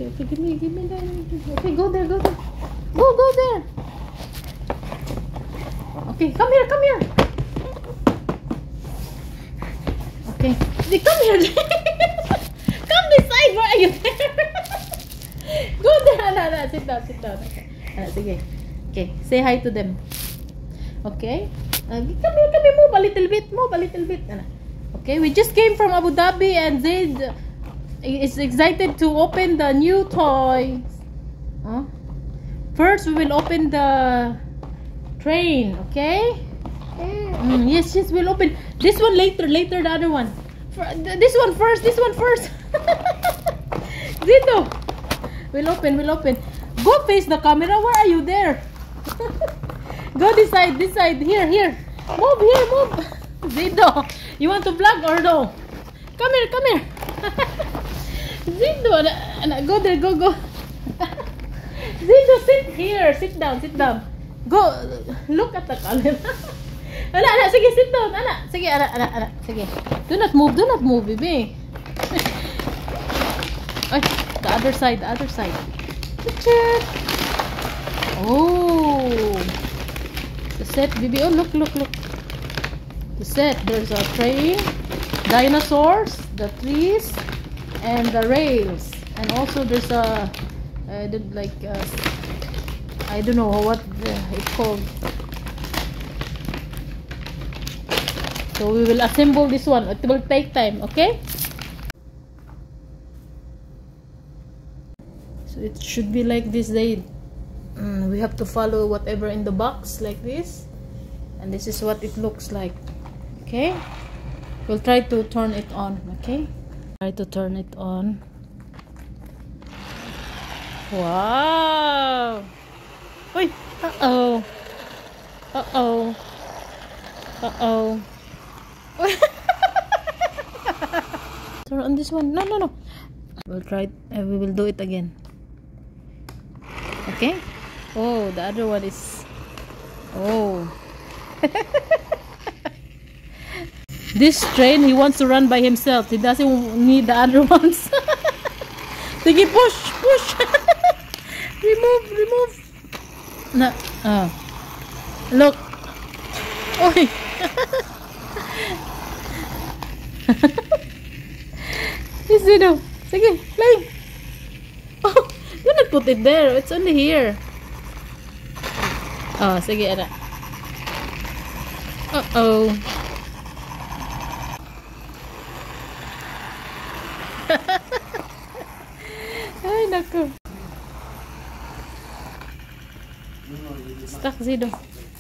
Okay, give me that. Okay, go there, go there. Go there. Okay, come here. Okay, come here. Come this side. Where are you? Go there, Ana. Sit down. Okay. Sige. Okay, say hi to them. Okay. Come here. Move a little bit. Ana. Okay, we just came from Abu Dhabi and Zaid is excited to open the new toys. First, we will open the train, okay? Yes, we'll open this one later, the other one. This one first. Zito, we'll open. Go face the camera. Where are you there? Go this side. Here. Move. Zito, you want to vlog or no? Come here. Zito, go there, go. Zito, sit here. Sit down. Go, look at the camera. Ana, sige, sit down. Ana, sige, ana. Sige. Do not move, baby. Ay, the other side. Oh. The set, baby. Oh, look. The set, there's a train, dinosaurs, the trees, and the rails. And also there's a I don't know what it's called. So we will assemble this one. It will take time, okay? So it should be like this. We have to follow whatever in the box like this, and this is what it looks like. Okay, we'll try to turn it on. Okay, try to turn it on. Wow. Wait. Uh-oh. Turn on this one. No. We'll try. We will do it again. Okay. Oh, the other one is. Oh. This train, he wants to run by himself. He doesn't need the other ones. Sige, push. Remove. No. Look. Oy. Zito. Sige, play. Oh, do not put it there. It's only here. Oh, sige, ana. Uh-oh. Ay, naku. Stuck, Zito.